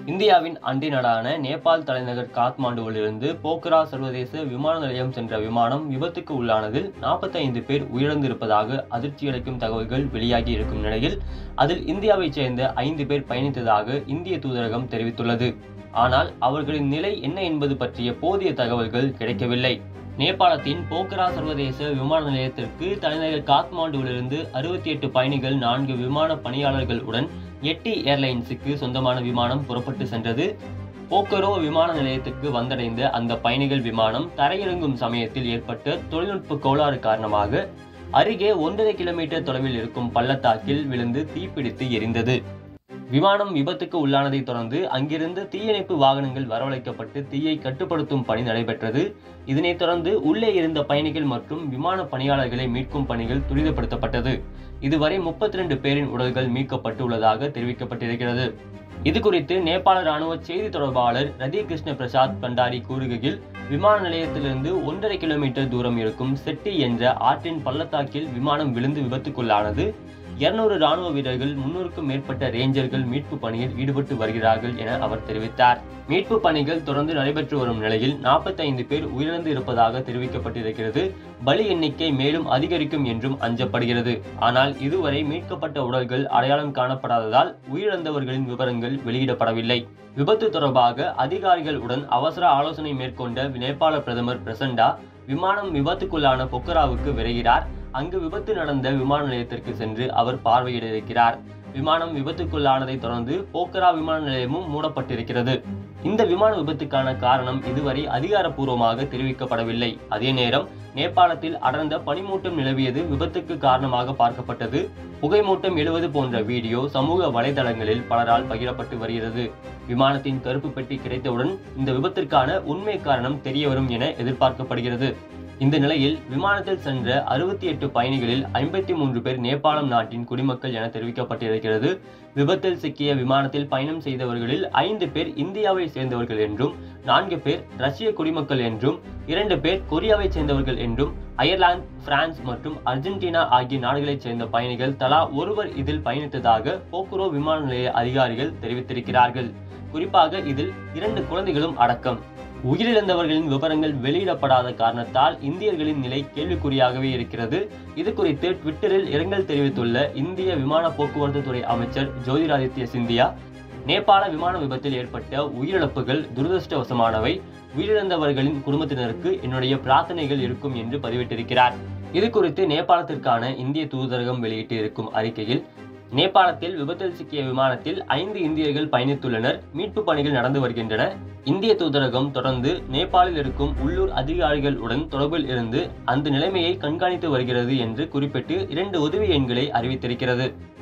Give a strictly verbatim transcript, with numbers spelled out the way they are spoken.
இந்தியாவின் அண்டை நாடான நேபாள் தலைநகர் காத்மாண்டுவிலிருந்து போக்ரா சர்வதேச விமான நிலையம் சென்ற விமானம் விபத்துக்கு உள்ளானதில் நாற்பத்தி ஐந்து பேர் உயிரிழந்திருப்பதாக அதிர்ச்சியளிக்கும் தகவல்கள் வெளியாகி இருக்கும் நிலையில் அதில் இந்தியாவைச் சேர்ந்த ஐந்து பேர் பயணித்ததாக இந்திய தூதரகம் தெரிவித்துள்ளது. ஆனால் அவர்களின் நிலை என்ன என்பது பற்றிய போதிய தகவல்கள் கிடைக்கவில்லை. நேபாளத்தின் போக்ரா சர்வதேச விமான நிலையத்திற்கு தலைநகர் காத்மாண்டுவிலிருந்து அறுபத்தி எட்டு பயணிகள் நான்கு விமான பணியாளர்கள் உடன் எட்டி ஏர்லைன்ஸுக்கு சொந்தமான விமானம் புறப்பட்டு சென்றது. போக்கரோ விமான நிலையத்திற்கு வந்தடைந்த அந்த பயணிகள் விமானம் தரையிறங்கும் சமயத்தில் ஏற்பட்ட தொழில்நுட்ப கோளாறு காரணமாக அருகே ஒன்றரை கிலோமீட்டர் தொலைவில் இருக்கும் பள்ளத்தாக்கில் விழுந்து தீப்பிடித்து எரிந்தது. விமானம் விபத்துக்கு உள்ளானதை தொடர்ந்து அங்கிருந்து தீயணைப்பு வாகனங்கள் வரவழைக்கப்பட்டு தீயை கட்டுப்படுத்தும் பணி நடைபெற்றது. இதனைத் தொடர்ந்து உள்ளே இருந்த பயணிகள் மற்றும் விமான பணியாளர்களை மீட்கும் பணிகள் துரிதப்படுத்தப்பட்டது. இதுவரை முப்பத்தி ரெண்டு பேரின் உடல்கள் மீட்கப்பட்டு உள்ளதாக தெரிவிக்கப்பட்டிருக்கிறது. இது குறித்து நேபாள ராணுவ செய்தி தொடர்பாளர் 𝗪𝗲𝗂𝗂𝗪 பண்டாரி கூறுகையில், விமான நிலையத்திலிருந்து ஒன்றரை கிலோமீட்டர் தூரம் இருக்கும் செட்டி என்ற ஆற்றின் பள்ளத்தாக்கில் விமானம் விழுந்து விபத்துக்குள்ளானது. இருநூறு ராணுவ வீரர்கள், முன்னூறுக்கும் மேற்பட்ட ரேஞ்சர்கள் மீட்பு பணியில் ஈடுபட்டு வருகிறார்கள் என அவர் தெரிவித்தார். மீட்பு பணிகள் தொடர்ந்து நடைபெற்று வரும் நிலையில் நாற்பத்தி ஐந்து பேர் உயிரிழந்து இருப்பதாக தெரிவிக்கப்பட்டிருக்கிறது. பலி எண்ணிக்கை மேலும் அதிகரிக்கும் என்றும் அஞ்சப்படுகிறது. ஆனால் இதுவரை மீட்கப்பட்ட உடல்கள் அடையாளம் காணப்படாததால் உயிரிழந்தவர்களின் விவரங்கள் வெளியிடப்படவில்லை. விபத்து தொடர்பாக அதிகாரிகளுடன் அவசர ஆலோசனை மேற்கொண்ட நேபாள பிரதமர் பிரசண்டா விமானம் விபத்துக்குள்ளான பொக்ராவுக்கு விரைகிறார். அங்கு விபத்து நடந்த விமான நிலையத்திற்கு சென்று அவர் பார்வையிட இருக்கிறார். விமானம் விபத்துக்குள்ளானதை தொடர்ந்து போக்ரா விமான நிலையமும் மூடப்பட்டிருக்கிறது. இந்த விமான விபத்துக்கான காரணம் இதுவரை அதிகாரப்பூர்வமாக தெரிவிக்கப்படவில்லை. அதே நேரம் நேபாளத்தில் அடர்ந்த பனிமூட்டம் நிலவியது விபத்துக்கு காரணமாக பார்க்கப்பட்டது. புகைமூட்டம் எழுவது போன்ற வீடியோ சமூக வலைதளங்களில் பலரால் பகிரப்பட்டு வருகிறது. விமானத்தின் கருப்பு பெட்டி கிடைத்தவுடன் இந்த விபத்திற்கான உண்மை காரணம் தெரியவரும் என எதிர்பார்க்கப்படுகிறது. இந்த நிலையில் விமானத்தில் சென்ற அறுபத்தி எட்டு பயணிகளில் ஐம்பத்தி மூன்று பேர் நேபாளம் நாட்டின் குடிமக்கள் என தெரிவிக்கப்பட்டிருக்கிறது. விபத்தில் சிக்கிய விமானத்தில் பயணம் செய்தவர்களில் ஐந்து பேர் இந்தியாவை சேர்ந்தவர்கள் என்றும், நான்கு பேர் ரஷ்ய குடிமக்கள் என்றும், இரண்டு பேர் கொரியாவை சேர்ந்தவர்கள் என்றும், அயர்லாந்து, பிரான்ஸ் மற்றும் அர்ஜென்டினா ஆகிய நாடுகளைச் சேர்ந்த பயணிகள் தலா ஒருவர் இதில் பயணித்ததாக போக்ரோ விமான நிலைய அதிகாரிகள் தெரிவித்திருக்கிறார்கள். குறிப்பாக இதில் இரண்டு குழந்தைகளும் அடக்கம். உயிரிழந்தவர்களின் விவரங்கள் வெளியிடப்படாத காரணத்தால் இந்தியர்களின் நிலை கேள்விக்குறியாகவே இருக்கிறது. இது குறித்து ட்விட்டரில் இரங்கல் தெரிவித்துள்ள இந்திய விமான போக்குவரத்து துறை அமைச்சர் 𝗧𝗺𝗪 சிந்தியா, நேபாள விமான விபத்தில் ஏற்பட்ட உயிரிழப்புகள் துரதிருஷ்டவசமானவை. உயிரிழந்தவர்களின் குடும்பத்தினருக்கு என்னுடைய பிரார்த்தனைகள் இருக்கும் என்று பதிவிட்டிருக்கிறார். இது குறித்து நேபாளத்திற்கான இந்திய தூதரகம் வெளியிட்டு இருக்கும் அறிக்கையில், நேபாளத்தில் விபத்தில் சிக்கிய விமானத்தில் ஐந்து இந்தியர்கள் பயணித்துள்ளனர். மீட்பு பணிகள் நடந்து வருகின்றன. இந்திய தூதரகம் தொடர்ந்து நேபாளில் இருக்கும் உள்ளூர் அதிகாரிகள் உடன் தொடர்பில் இருந்து அந்த நிலைமையை கண்காணித்து வருகிறது என்று குறிப்பிட்டு இரண்டு உதவி எண்களை அறிவித்திருக்கிறது.